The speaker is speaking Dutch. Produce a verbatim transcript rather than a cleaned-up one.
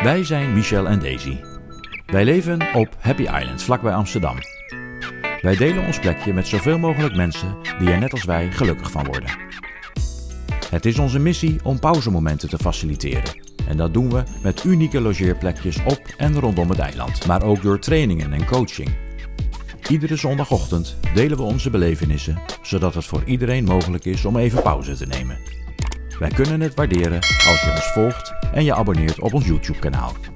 Wij zijn Michel en Daisy. Wij leven op Happy Island, vlakbij Amsterdam. Wij delen ons plekje met zoveel mogelijk mensen die er net als wij gelukkig van worden. Het is onze missie om pauzemomenten te faciliteren. En dat doen we met unieke logeerplekjes op en rondom het eiland, maar ook door trainingen en coaching. Iedere zondagochtend delen we onze belevenissen, zodat het voor iedereen mogelijk is om even pauze te nemen. Wij kunnen het waarderen als je ons volgt en je abonneert op ons YouTube-kanaal.